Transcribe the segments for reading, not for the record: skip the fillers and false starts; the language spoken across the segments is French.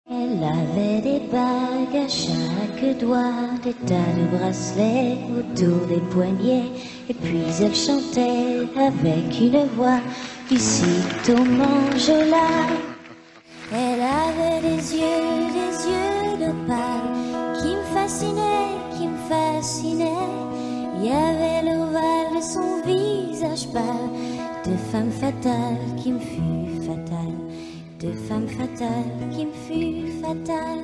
Elle avait des bagues à chaque doigt, des tas de bracelets autour des poignets, et puis elle chantait avec une voix du site au Manjola. Elle avait des yeux d'opale qui me fascinaient. Il y avait l'ovale de son visage pâle, de femme fatale qui me fut fatale. De femme fatale qui me fut fatale.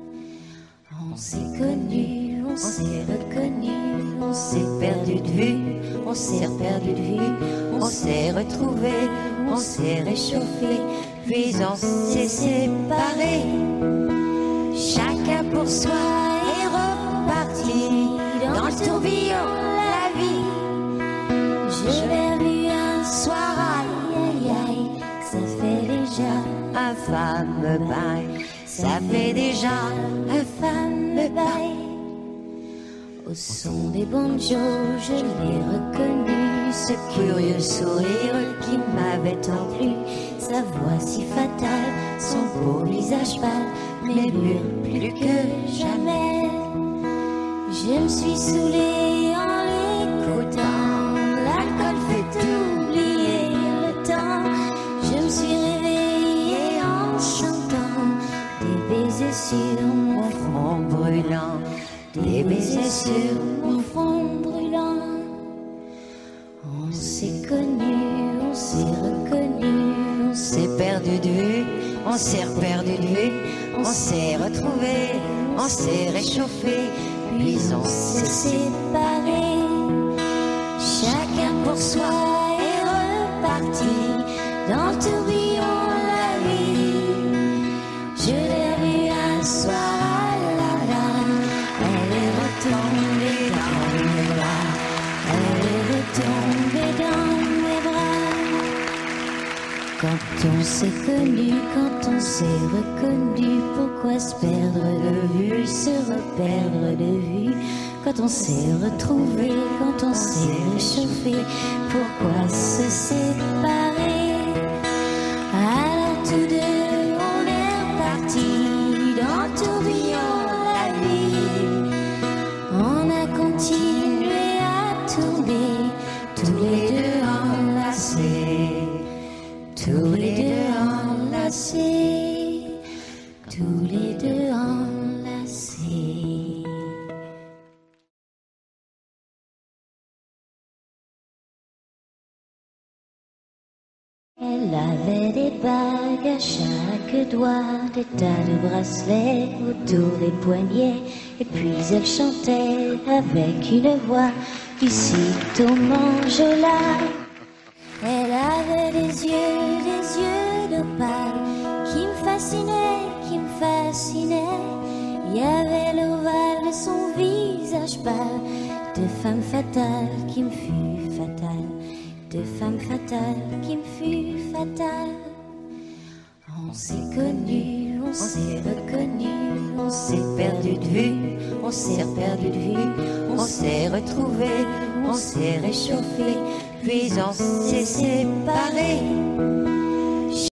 On s'est connus, on s'est reconnus, on s'est perdu de vue, on s'est perdu de vue, on s'est retrouvés, on s'est réchauffé, puis on s'est séparés. Chacun pour soi est reparti dans le tourbillon la vie. Je l'ai vu un soir, aïe aïe aïe, ça fait déjà un fameux bail, ça fait déjà un fameux bail. Au son des banjos, je l'ai reconnu, ce curieux sourire qui m'avait tant plu, sa voix si fatale, son beau visage pâle, mais mûr plus que jamais. Je me suis saoulée en l'écoutant, l'alcool fait oublier le temps. Je me suis réveillée en chantant, des baisers sur mon front brûlant, des baisers sur mon front brûlant. On s'est connus, on s'est reconnus, on s'est perdu de vue, on s'est perdu de vue, on s'est retrouvés, on s'est réchauffé, puis on s'est séparés. Chacun pour soi est reparti dans le tourbillon la vie. Je l'ai vue un soir, ah là là, elle est retombée dans mes bras, elle est retombée dans mes bras. Quand on s'est connu, quand on s'est reconnu, pourquoi se perdre de vue, se reperdre de vue? Quand on s'est retrouvé, quand on s'est réchauffé, pourquoi se séparer? Alors tous deux on est repartis dans le tourbillon la vie. On a continué à tourner, tous les deux enlacés, tous les deux enlacés, tous les deux enlacés. Elle avait des bagues à chaque doigt, des tas de bracelets autour des poignets, et puis elle chantait avec une voix du site au Manjola. Elle avait des yeux d'opale qui me fascinaient. Il y avait l'ovale de son visage pâle, de femme fatale qui me fut fatale, de femme fatale qui me fut fatale. On s'est connus, on s'est reconnus, on s'est perdu de vue, on s'est perdu de vue, on s'est retrouvés, on s'est réchauffé, puis on s'est séparés.